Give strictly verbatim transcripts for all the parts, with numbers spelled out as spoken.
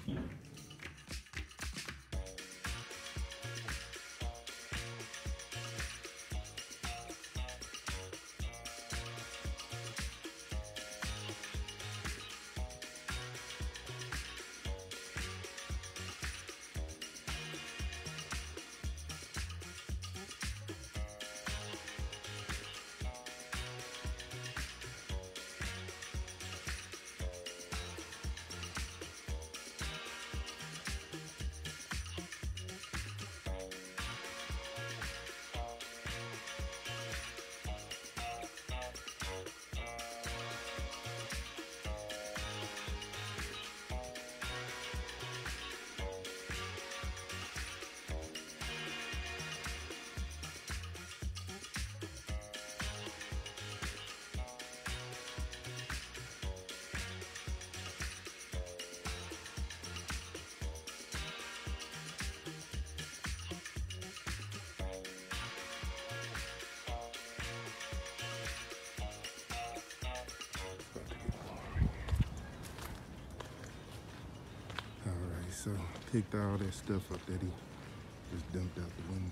So picked all that stuff up that he just dumped out the window.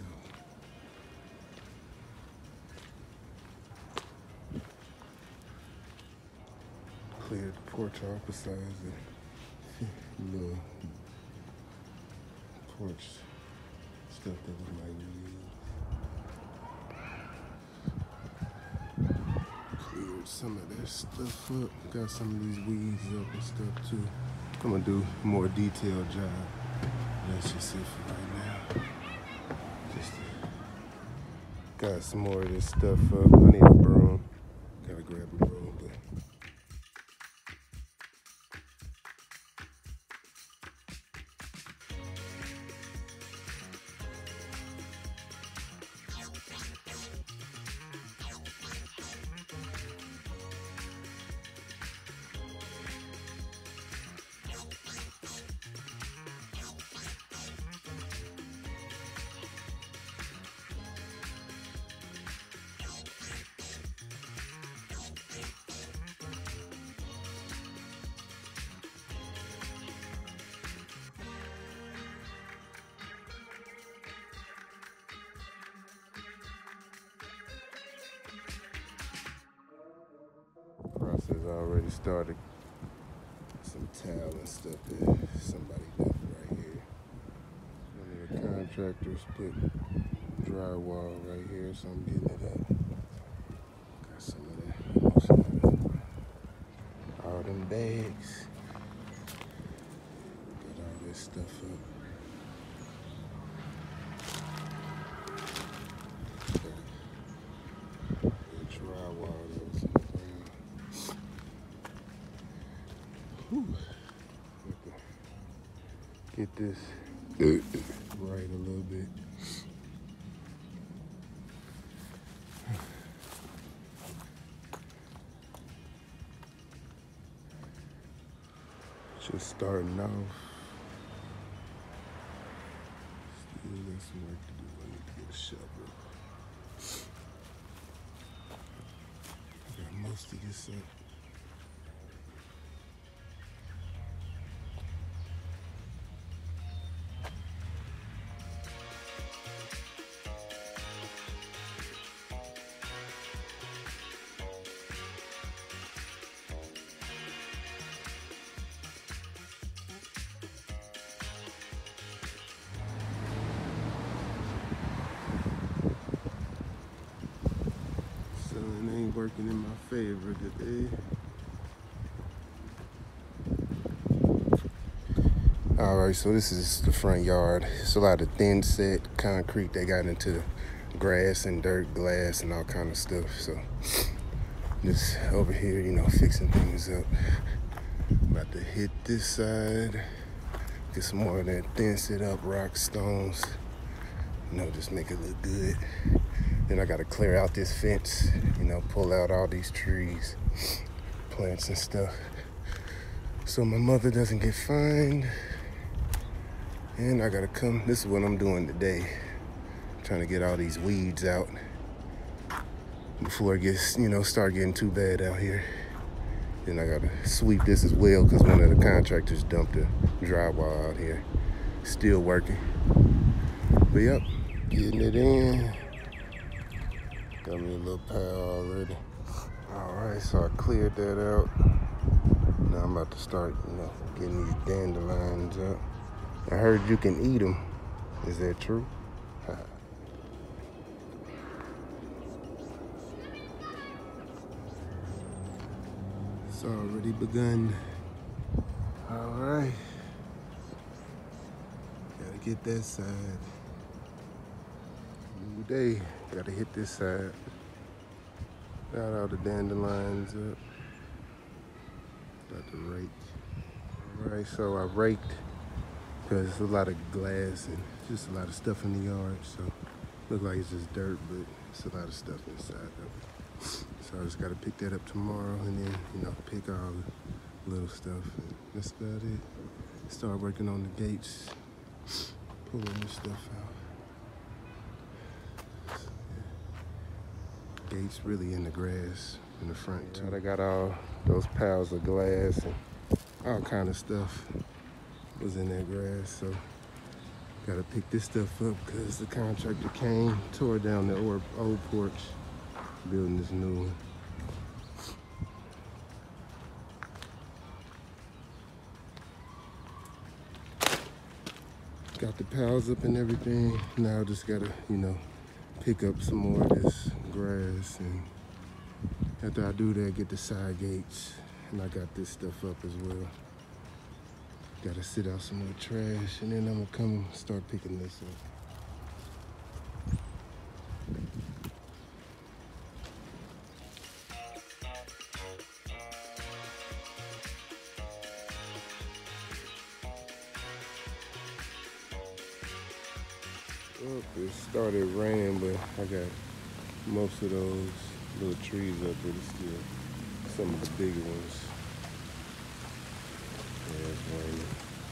Cleared the porch off besides the little porch stuff that we might use. Cleared some of that stuff up. Got some of these weeds up and stuff too. I'm gonna do a more detailed job. That's just it for right now. Just got some more of this stuff up. I need a broom. Gotta grab a broom, but process already started. Some towel and stuff that somebody left right here. One of the contractors put drywall right here, so I'm getting it up. Got some of that. Some of that. All them bags. Got all this stuff up. Get this right a little bit. Just starting off. Still got some work to do. I need to get a shovel. I got most of this up. Working in my favor today. All right, so this is the front yard. It's a lot of thin set concrete. They got into grass and dirt, glass, and all kind of stuff. So just over here, you know, fixing things up. About to hit this side, get some more of that thin set up rock stones. You know, just make it look good. Then I gotta clear out this fence, you know, pull out all these trees, plants and stuff, so my mother doesn't get fined. And I gotta come, this is what I'm doing today. I'm trying to get all these weeds out before it gets, you know, start getting too bad out here. Then I gotta sweep this as well because one of the contractors dumped the drywall out here. Still working. But yep, getting it in. Got me a little pile already. All right, so I cleared that out. Now I'm about to start, you know, getting these dandelions up. I heard you can eat them. Is that true? It's already begun. All right. Gotta get that side. New day. Gotta hit this side. Got all the dandelions up. Got the rake. All right, so I raked because there's a lot of glass and just a lot of stuff in the yard. So look like it's just dirt, but it's a lot of stuff inside of it. So I just gotta pick that up tomorrow and then, you know, pick all the little stuff. And that's about it. Start working on the gates, pulling this stuff out. Gates really in the grass in the front too. I got all those piles of glass and all kind of stuff was in that grass. So gotta pick this stuff up because the contractor came, tore down the old porch, building this new one. Got the piles up and everything. Now just gotta, you know, pick up some more of this grass, and after I do that, get the side gates, and I got this stuff up as well. Gotta sit out some more trash, and then I'm gonna come start picking this up. Well, it started raining, but I got most of those little trees up, but it's still some of the bigger ones. Yeah, it's raining.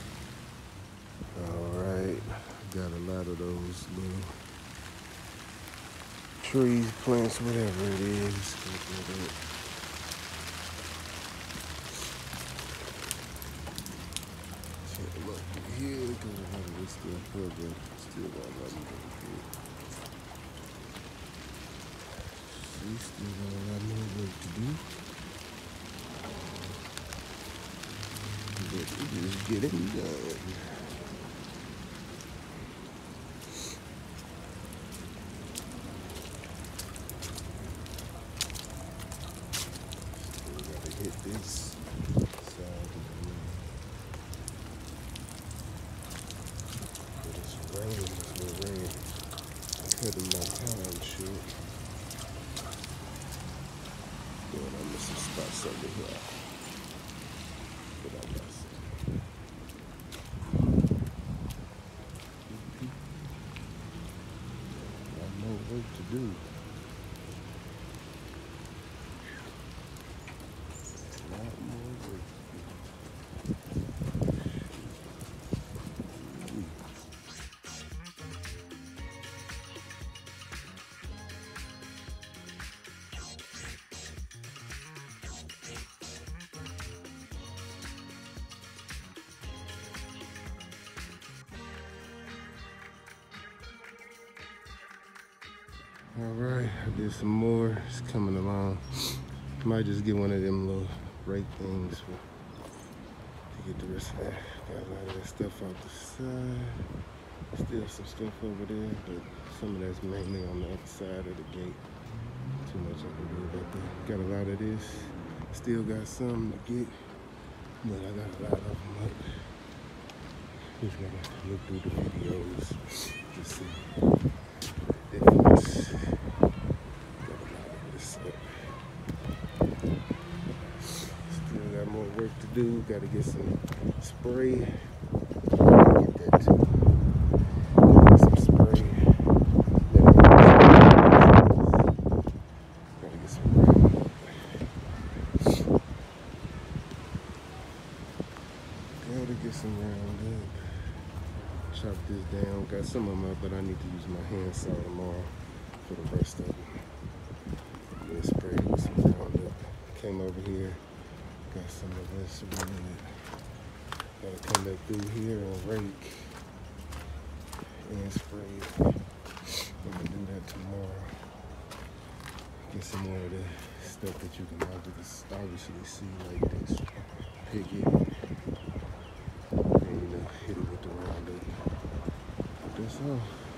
All right, got a lot of those little trees, plants, whatever it is. Check them up here, got a lot of this stuff up, but still got a lot of them here. See, still got a lot more work to do. But we just get it done. Still gotta hit this side of the room. But it's raining, it's no rain. I'm cutting my time short. Going on some spots over here. But I got some. Got more work to do. A lot more work to do. All right, I did some more. It's coming along. Might just get one of them little rake things for, to get the rest of that. Got a lot of that stuff out the side. Still some stuff over there, but some of that's mainly on the other side of the gate. Too much I can do about that. Got a lot of this. Still got some to get, but I got a lot of them up. Just gotta look through the videos to see. Difference. Got a lot of this up. Still got more work to do. Got to get some spray. Get that too. Get some spray. Got to get some round. Got to get some round up. Chop this down. Got some of them up, but I need to use my hand saw tomorrow for the rest of it. Then spray with some Roundup. Came over here, Got some of this wood. Gotta come back through here and rake and spray it. I'm gonna do that tomorrow. Get some more of the stuff that you can obviously see, like this. Pick it. And you know, hit it with the Roundup. That's all.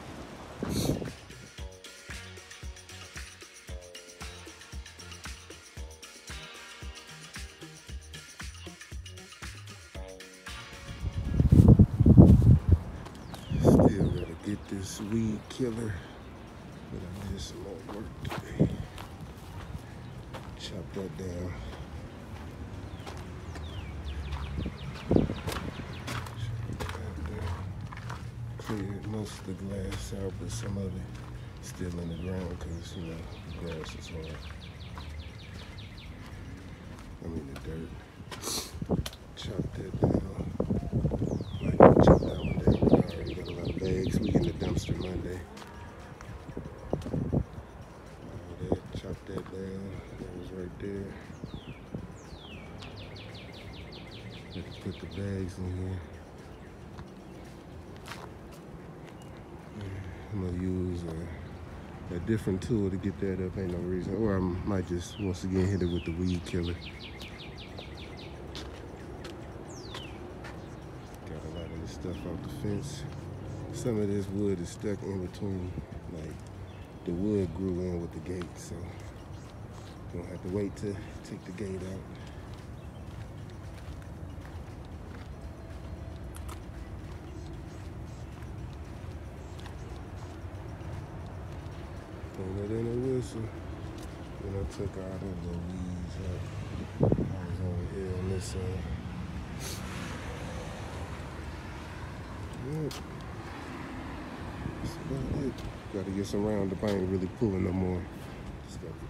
Still gotta get this weed killer, but I did some more work today. Chop that down. Chop that down. Cleared most of the glass out, but some of it still in the ground because, you know, the grass is hard. I mean the dirt. Chop that down. Like, chop that one down. We already got a lot of bags. We in the dumpster Monday. All that, chop that down. That was right there. Let's put the bags in here. I'm gonna use a, a different tool to get that up. Ain't no reason. Or I might just once again hit it with the weed killer. Got a lot of this stuff off the fence. Some of this wood is stuck in between, like the wood grew in with the gate, so you don't have to wait to take the gate out. Throw that in a whistle. Then I took all the little weeds out. I was over here on this side. Yep. That's about it. Gotta get some Roundup. I ain't really pulling no more. Just got